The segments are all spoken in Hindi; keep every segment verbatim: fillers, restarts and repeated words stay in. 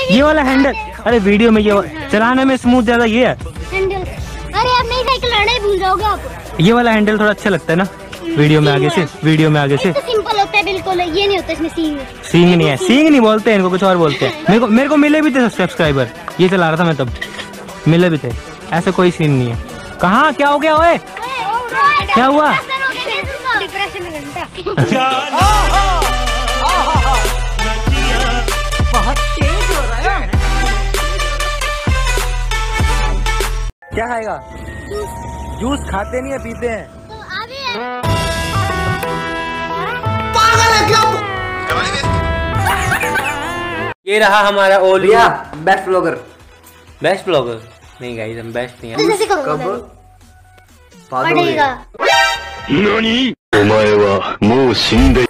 ये वाला हैंडल, अरे वीडियो में ये चलाने में स्मूथ ज्यादा ये है हैंडल। अरे आप नई साइकिल लाना ही भूल जाओगे आप। ये वाला हैंडल थोड़ा अच्छा लगता है ना वीडियो में आगे से, वीडियो में आगे से तो सिंपल होता है बिल्कुल, ये नहीं होता इसमें सींग। सींग नहीं है, सींग नहीं बोलते हैं इनको, कुछ और बोलते हैं। मेरे को मेरे को मिले भी थे सब्सक्राइबर, ये चला रहा था मैं तब, मिले भी थे। ऐसा कोई सीन नहीं है। कहाँ क्या हो गया ओए, क्या हुआ? डिप्रेशन में घंटा। बहुत तेज हो रहा है। क्या खाएगा? जूस खाते नहीं है, पीते हैं। तो आगे पागल है क्या? ये रहा हमारा ओलिया बेस्ट ब्लॉगर। बेस्ट ब्लॉगर नहीं गाइस, हम बेस्ट नहीं है। कब पड़ेगा। नानी? ओमाए वा मो शिंदे।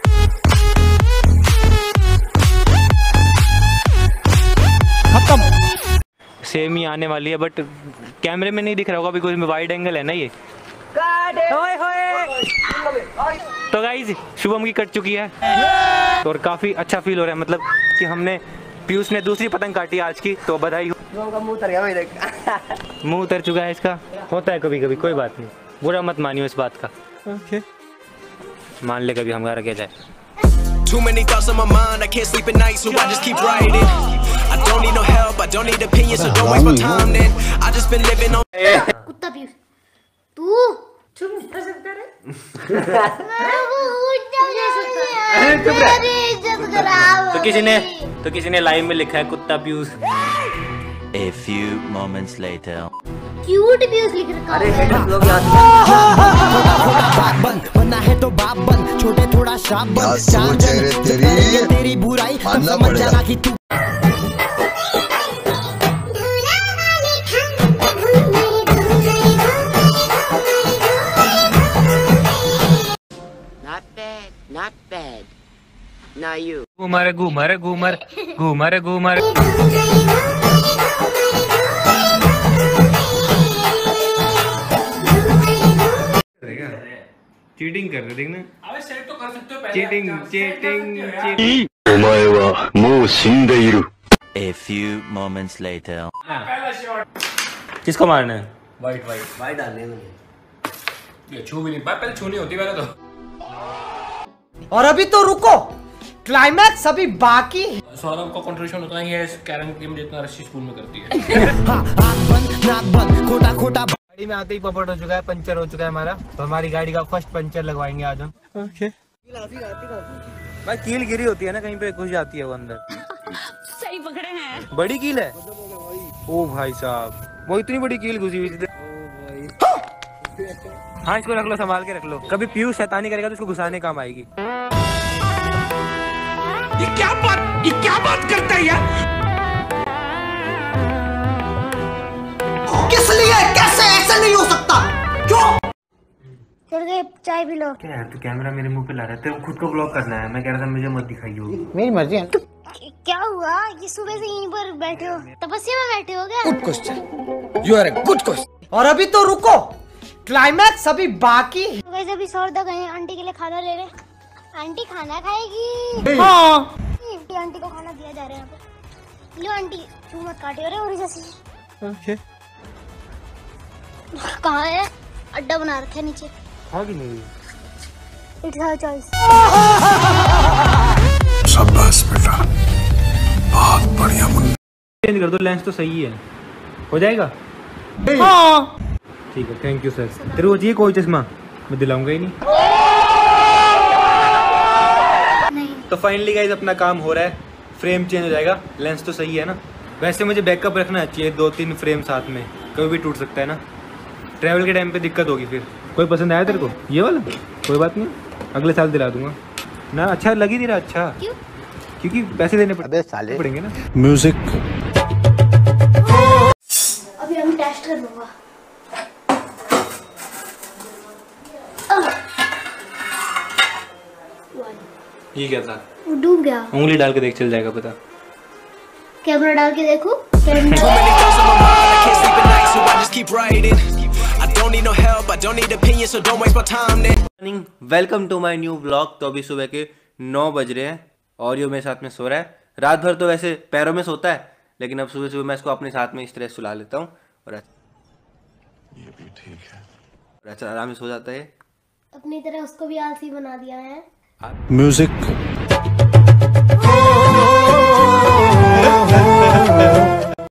खत्म। सेम ही आने वाली है बट कैमरे में नहीं दिख रहा होगा बिकॉज में वाइड एंगल है ना ये। ओए होए। तो गाइस शुभम की कट चुकी है और काफी अच्छा फील हो रहा है, मतलब कि हमने पीयूष ने दूसरी पतंग काटी आज की, तो बधाई हो। मुंह उतर गया भाई, देख। मुंह उतर चुका है इसका, होता है कभी कभी, कोई बात नहीं, बुरा मत मानियो इस बात का। okay. मान ले कभी हमारा क्या जाए। Too many thoughts on my mind, I can't sleep at night, so I just keep writing. I don't need no help, I don't need opinions, so don't waste my time then. I just been living on. कुत्ता पीयूष, तू चुप नहीं सकता रे। तो किसी ने तो किसी ने लाइव में लिखा है कुत्ता Piyush. A few moments later. Cute Piyush लिख रखा अरे है। हेड लोग याद बन बनना है तो बाप बन, छोटे थोड़ा शाप बन, चार जन तेरी तेरी बुराई तब समझ जाना कि तू। Not bad, not bad. Now you. Ghoomar Ghoomar Ghoomar Ghoomar Ghoomar. Cheating कर रहे देखना। अबे सेट तो कर सकते हो पहले। Cheating cheating cheating. ओमाए वा मो शिंदे इरु। A few moments later. पहला शॉट किसको मारना है? वाइट वाइट भाई डालने में ये छू भी नहीं पाया, पहले छूनी होती पहले तो। और अभी तो रुको, क्लाइमैक्स अभी बाकी। सौरभ का कंट्रीब्यूशन उतना ही है इस कैरम गेम जितना रश्मि स्कूल में करती है। हाँ, आँख बंद नाक बंद खोटा खोटा। गाड़ी में आते ही पपड़ हो चुका है, पंचर हो चुका है हमारा, तो हमारी गाड़ी का फर्स्ट पंचर लगवाएंगे आज हम। ओके। भाई कील गिरी होती है ना कहीं पे, घुस जाती है वो अंदर। सही पकड़े हैं। बड़ी कील है। ओ भाई साहब, वो इतनी बड़ी कील घुसी हुई थी। हाँ इसको रख लो, संभाल के रख लो, कभी पीयूष शैतानी करेगा तो इसको घुसाने काम आएगी। ये क्या बात, ये क्या बात करता है यार? किस लिए? कैसे? ऐसा नहीं हो सकता, क्यों? चल गए, चाय पी लो। क्या यार तू कैमरा मेरे मुंह पे ला रहा है, तेरे को खुद को ब्लॉक करना है। मैं कह रहा था मुझे मत दिखाइए। मेरी मर्जी है। क्या हुआ? ये सुबह से यहीं पर बैठे हो, तपस्या में बैठे हो क्या? Good question, you are a good question. और अभी तो रुको, क्लाइमैक्स अभी बाकी। तो वैसे अभी सौरदा गए आंटी के लिए खाना ले रहे। आंटी खाना खाएगी। हाँ। आंटी आंटी को खाना दिया जा रहा है यहाँ पे। लो आंटी, तू मत काटे हो रहे जैसे। ओके। कहाँ है? अड्डा बना रखा है नीचे। हाँ कि नहीं? It's her choice. शाबाश बेटा, बहुत बढ़िया मुन्ना। चेंज कर दो, लेंस तो सही है, हो जाएगा। हाँ। ठीक है, थैंक यू सर। तेरे को चाहिए कोई चश्मा? मैं दिलाऊंगा ही नहीं। नहीं। तो फाइनली गाइस अपना काम हो रहा है, फ्रेम चेंज हो जाएगा, लेंस तो सही है ना। वैसे मुझे बैकअप रखना चाहिए, दो तीन फ्रेम साथ में, कभी भी टूट सकता है ना, ट्रैवल के टाइम पे दिक्कत होगी फिर। कोई पसंद आया तेरे को ये वाला? कोई बात नहीं, अगले साल दिला दूंगा ना। अच्छा लग ही नहीं रहा। अच्छा क्यों? क्योंकि पैसे देने पड़... अबे साले पड़ेंगे ना। Music. अभी हम टेस्ट कर लूंगा। ये क्या था? वो डूब गया। उंगली डाल के देख, चल जाएगा पता। कैमरा डाल के देखो। Too many thoughts on my mind, I can't sleep at night, so I just keep writing. I don't need no help, I don't need opinions, so don't waste my time then. Welcome to my new blog. तो अभी सुबह के नौ बज रहे हैं और यो मेरे साथ में सो रहा है। रात भर तो वैसे पैरों में सोता है, लेकिन अब सुबह सुबह मैं इसको अपने साथ में इस तरह सुला लेता हूँ और ये भी ठीक है, अच्छा आराम से सो जाता है। अपनी तरह उसको भी आलसी बना दिया है। म्यूजिक